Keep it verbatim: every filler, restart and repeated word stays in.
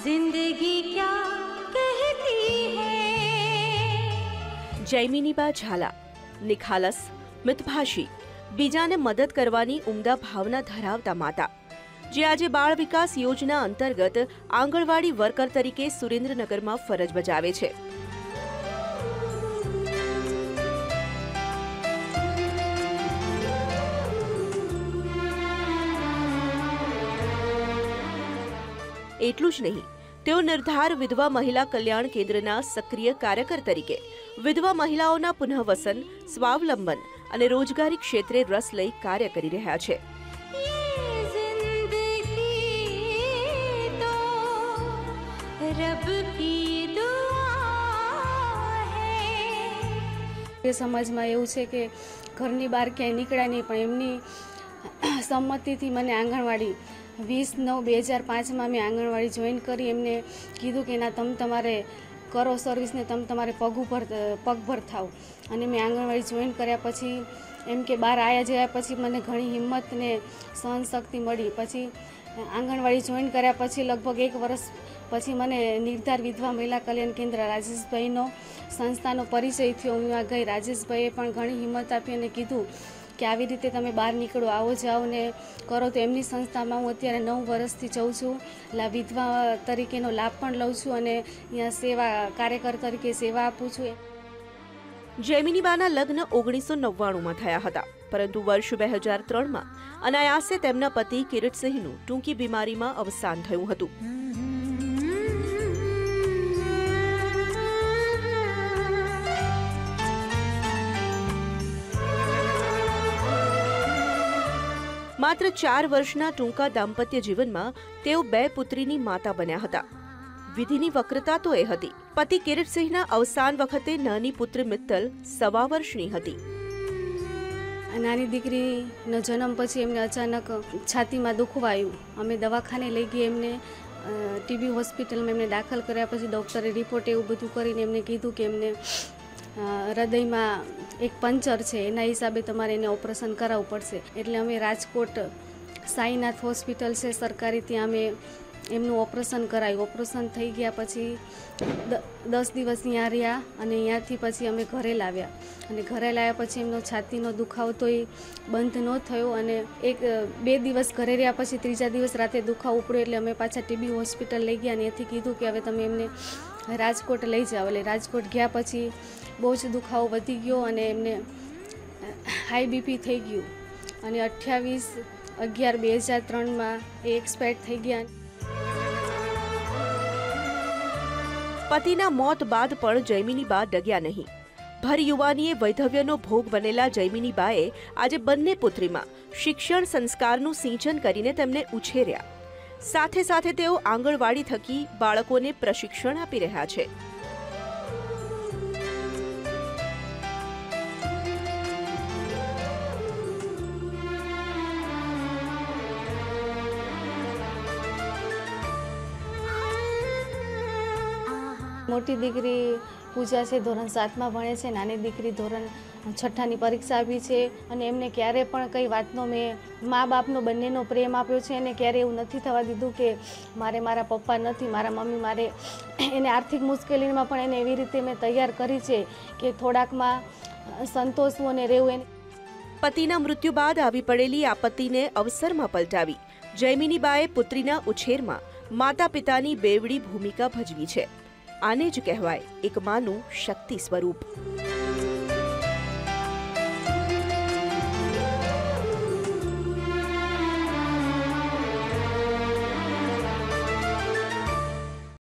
जिंदगी क्या कहती है। જયમિનીબા ઝાલા નિખાલસ, મિતભાષી, બીજાને મદદ કરવાની ઉમદા ભાવના ધરાવતા માતા, જે આજે બાળ વિકાસ યોજના અંતર્ગત આંગણવાડી વર્કર તરીકે સુરેન્દ્રનગરમાં ફરજ બજાવે છે. એટલું જ નહીં, તેઓ નિર્ધાર વિધવા મહિલા કલ્યાણ કેન્દ્રના સક્રિય કાર્યકર તરીકે વિધવા મહિલાઓના પુનઃવસન, સ્વાવલંબન અને રોજગારી ક્ષેત્રે રસ લઈ કાર્ય કરી રહ્યા છે. સમાજમાં એવું છે કે ઘરની બહાર ક્યાંય નીકળ્યા નહીં, પણ એમની સંમતિથી મને આંગણવાડી વીસ નવ બે હજાર પાંચમાં મેં આંગણવાડી જોઈન કરી. એમને કીધું કે ના, તમે તમારે કરો સર્વિસને, તમે તમારે પગ ઉપર પગભર થાવ. અને મેં આંગણવાડી જોઈન કર્યા પછી એમ કે બહાર આવ્યા જયા પછી મને ઘણી હિંમત ને સહનશક્તિ મળી. પછી આંગણવાડી જોઈન કર્યા પછી લગભગ એક વર્ષ પછી મને નિર્ધાર વિધવા મહિલા કલ્યાણ કેન્દ્ર રાજેશભાઈનો સંસ્થાનો પરિચય થયો. હું આ ગઈ. રાજેશભાઈએ પણ ઘણી હિંમત આપી અને કીધું કે આવી રીતે તમે બહાર નીકળો, આવો જાઓ ને કરો. તો એમની સંસ્થામાં હું અત્યારે નવ વર્ષથી જઉં છું. લા વિધવા તરીકેનો લાભ પણ લઉં છું અને અહીંયા સેવા કાર્યકર તરીકે સેવા આપું છું. જયમિનીબાના લગ્ન ઓગણીસો નવ્વાણુંમાં થયા હતા, પરંતુ વર્ષ બે હજાર ત્રણમાં અનાયાસે તેમના પતિ કિરીટસિંહનું ટૂંકી બીમારીમાં અવસાન થયું હતું. માત્ર ચાર વર્ષના ટૂંકા દાંપત્ય જીવનમાં તેઓ બે પુત્રીની માતા બન્યા હતા. વિધિની વક્રતા તો એ હતી, પતિ કિરીટસિંહના અવસાન વખતે નાની પુત્રી મિત્તલ સવા વર્ષની હતી. નાની દીકરીનો જન્મ પછી એમને અચાનક છાતીમાં દુખવાયું. અમે દવાખાને લઈ ગઈ. એમને ટીબી હોસ્પિટલમાં એમને દાખલ કર્યા. પછી ડૉક્ટરે રિપોર્ટ એવું બધું કરીને એમને કીધું કે એમને હૃદયમાં એક પંચર છે, એના હિસાબે તમારે એને ઓપરેશન કરાવવું પડશે. એટલે અમે રાજકોટ સાઈનાથ હોસ્પિટલ છે સરકારી, ત્યાં અમે એમનું ઓપરેશન કરાવ્યું. ઓપરેશન થઈ ગયા પછી દસ દિવસ ત્યાં રહ્યા અને ત્યાંથી પછી અમે ઘરે લાવ્યા. અને ઘરે લાવ્યા પછી એમનો છાતીનો દુખાવો તો એ બંધ ન થયો. અને એક બે દિવસ ઘરે રહ્યા પછી ત્રીજા દિવસ રાતે દુખાવો ઉપડ્યો. એટલે અમે પાછા ટીબી હોસ્પિટલ લઈ ગયા અને ત્યાંથી કીધું કે હવે તમે એમને રાજકોટ લઈ જાઓ. એટલે રાજકોટ ગયા પછી બહુ જ દુખાવો વધી ગયો અને એમને હાઈ બીપી થઈ ગયું અને અઠ્યાવીસ અગિયાર બે હજાર ત્રણમાં એ એક્સપાયર થઈ ગયા. પતિના મોત બાદ પણ જયમિનીબા ડગ્યા નહીં. ભર યુવાનીએ વૈધવ્યનો ભોગ બનેલા જયમિનીબાએ આજે બંને પુત્રીમાં શિક્ષણ સંસ્કારનું સિંચન કરીને તેમને ઉછેર્યા. સાથે સાથે તેઓ આંગણવાડી થકી બાળકોને પ્રશિક્ષણ આપી રહ્યા છે. મોટી દીકરી પૂજા છે, ધોરણ સાતમાં ભણે છે. નાની દીકરી ધોરણ છઠ્ઠાની પરીક્ષા આપી છે. અને એમને ક્યારે પણ કઈ વાતનો મેં મા બાપનો બંનેનો પ્રેમ આપ્યો છે. અને ક્યારે એવું નથી થવા દીધું કે મારે મારા પપ્પા નથી, મારા મમ્મી. મારે એને આર્થિક મુશ્કેલીમાં પણ એને એવી રીતે મેં તૈયાર કરી છે કે થોડાકમાં સંતોષવું અને રહેવું. પતિના મૃત્યુ બાદ આવી પડેલી આપત્તિને અવસરમાં પલટાવી જયમિનીબાએ પુત્રીના ઉછેરમાં માતા પિતાની બેવડી ભૂમિકા ભજવી છે. આને જ કહેવાય એક માનું શક્તિ સ્વરૂપ.